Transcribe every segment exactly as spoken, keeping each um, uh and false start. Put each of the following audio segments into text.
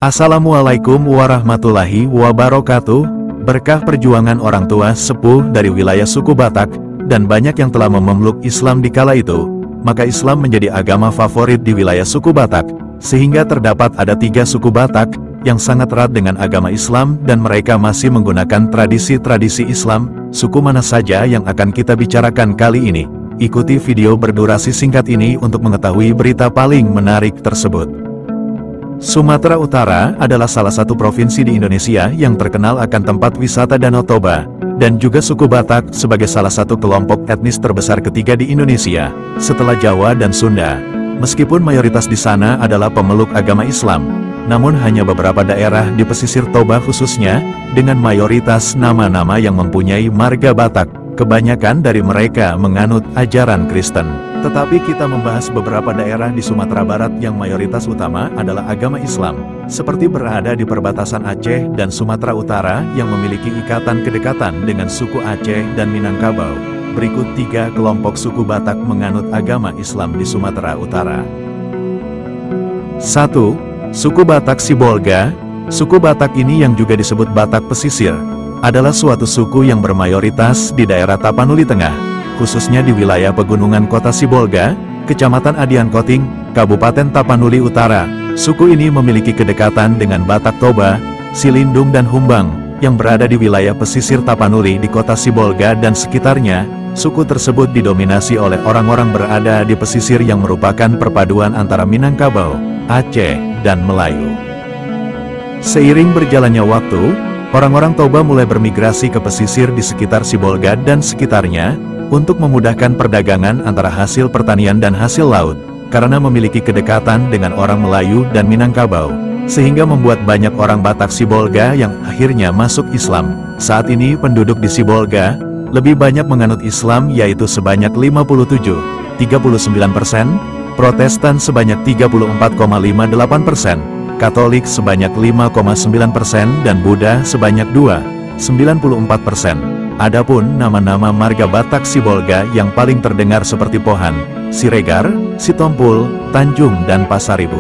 Assalamualaikum warahmatullahi wabarakatuh. Berkah perjuangan orang tua sepuh dari wilayah suku Batak, dan banyak yang telah memeluk Islam di kala itu, maka Islam menjadi agama favorit di wilayah suku Batak, sehingga terdapat ada tiga suku Batak, yang sangat erat dengan agama Islam dan mereka masih menggunakan tradisi-tradisi Islam. Suku mana saja yang akan kita bicarakan kali ini? Ikuti video berdurasi singkat ini untuk mengetahui berita paling menarik tersebut. Sumatera Utara adalah salah satu provinsi di Indonesia yang terkenal akan tempat wisata Danau Toba, dan juga suku Batak sebagai salah satu kelompok etnis terbesar ketiga di Indonesia, setelah Jawa dan Sunda. Meskipun mayoritas di sana adalah pemeluk agama Islam, namun hanya beberapa daerah di pesisir Toba khususnya, dengan mayoritas nama-nama yang mempunyai marga Batak, kebanyakan dari mereka menganut ajaran Kristen. Tetapi kita membahas beberapa daerah di Sumatera Barat yang mayoritas utama adalah agama Islam, seperti berada di perbatasan Aceh dan Sumatera Utara yang memiliki ikatan kedekatan dengan suku Aceh dan Minangkabau. Berikut tiga kelompok suku Batak menganut agama Islam di Sumatera Utara. satu. Suku Batak Sibolga. Suku Batak ini yang juga disebut Batak Pesisir, adalah suatu suku yang bermayoritas di daerah Tapanuli Tengah, khususnya di wilayah pegunungan kota Sibolga, Kecamatan Adian Koting, Kabupaten Tapanuli Utara. Suku ini memiliki kedekatan dengan Batak Toba, Silindung dan Humbang, yang berada di wilayah pesisir Tapanuli di kota Sibolga dan sekitarnya. Suku tersebut didominasi oleh orang-orang berada di pesisir yang merupakan perpaduan antara Minangkabau, Aceh, dan Melayu. Seiring berjalannya waktu, orang-orang Toba mulai bermigrasi ke pesisir di sekitar Sibolga dan sekitarnya, untuk memudahkan perdagangan antara hasil pertanian dan hasil laut, karena memiliki kedekatan dengan orang Melayu dan Minangkabau, sehingga membuat banyak orang Batak Sibolga yang akhirnya masuk Islam. Saat ini penduduk di Sibolga lebih banyak menganut Islam, yaitu sebanyak lima puluh tujuh koma tiga sembilan persen, Protestan sebanyak tiga puluh empat koma lima delapan persen, Katolik sebanyak lima koma sembilan persen, dan Buddha sebanyak dua koma sembilan empat persen. Adapun nama-nama marga Batak Sibolga yang paling terdengar seperti Pohan, Siregar, Sitompul, Tanjung, dan Pasaribu.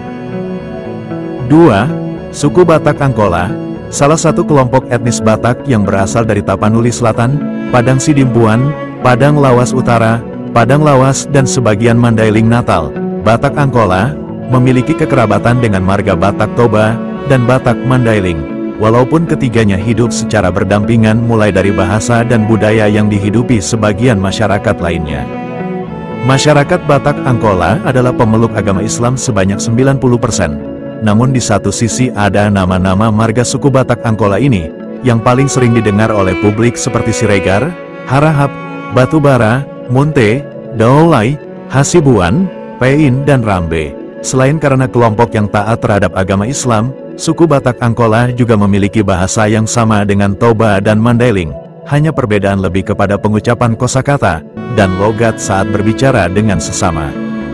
dua. Suku Batak Angkola, salah satu kelompok etnis Batak yang berasal dari Tapanuli Selatan, Padang Sidimpuan, Padang Lawas Utara, Padang Lawas, dan sebagian Mandailing Natal. Batak Angkola memiliki kekerabatan dengan marga Batak Toba dan Batak Mandailing. Walaupun ketiganya hidup secara berdampingan mulai dari bahasa dan budaya yang dihidupi sebagian masyarakat lainnya. Masyarakat Batak Angkola adalah pemeluk agama Islam sebanyak sembilan puluh persen. Namun di satu sisi ada nama-nama marga suku Batak Angkola ini, yang paling sering didengar oleh publik seperti Siregar, Harahap, Batubara, Munte, Daolai, Hasibuan, Pein, dan Rambe. Selain karena kelompok yang taat terhadap agama Islam, suku Batak Angkola juga memiliki bahasa yang sama dengan Toba dan Mandailing, hanya perbedaan lebih kepada pengucapan kosakata dan logat saat berbicara dengan sesama.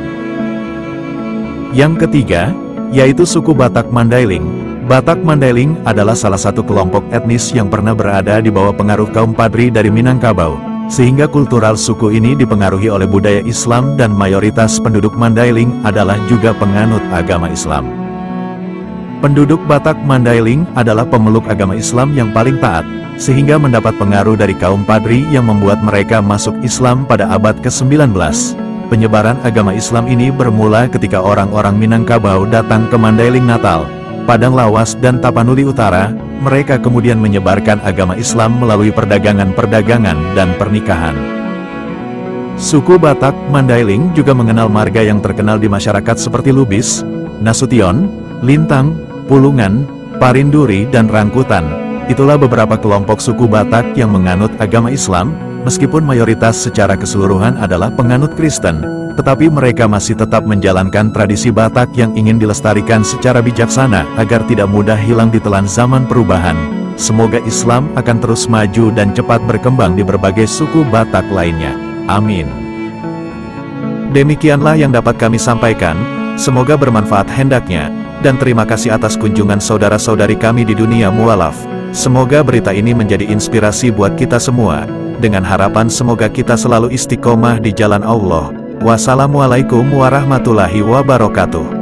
Yang ketiga, yaitu suku Batak Mandailing. Batak Mandailing adalah salah satu kelompok etnis yang pernah berada di bawah pengaruh kaum Padri dari Minangkabau, sehingga kultural suku ini dipengaruhi oleh budaya Islam dan mayoritas penduduk Mandailing adalah juga penganut agama Islam. Penduduk Batak Mandailing adalah pemeluk agama Islam yang paling taat, sehingga mendapat pengaruh dari kaum Padri yang membuat mereka masuk Islam pada abad ke sembilan belas. Penyebaran agama Islam ini bermula ketika orang-orang Minangkabau datang ke Mandailing Natal, Padang Lawas, dan Tapanuli Utara. Mereka kemudian menyebarkan agama Islam melalui perdagangan-perdagangan dan pernikahan. Suku Batak Mandailing juga mengenal marga yang terkenal di masyarakat seperti Lubis, Nasution, Lintang, Pulungan, Parinduri, dan Rangkutan. Itulah beberapa kelompok suku Batak yang menganut agama Islam, meskipun mayoritas secara keseluruhan adalah penganut Kristen, tetapi mereka masih tetap menjalankan tradisi Batak yang ingin dilestarikan secara bijaksana agar tidak mudah hilang ditelan zaman perubahan. Semoga Islam akan terus maju dan cepat berkembang di berbagai suku Batak lainnya. Amin. Demikianlah yang dapat kami sampaikan, semoga bermanfaat hendaknya. Dan terima kasih atas kunjungan saudara-saudari kami di dunia mualaf. Semoga berita ini menjadi inspirasi buat kita semua, dengan harapan semoga kita selalu istiqomah di jalan Allah. Wassalamualaikum warahmatullahi wabarakatuh.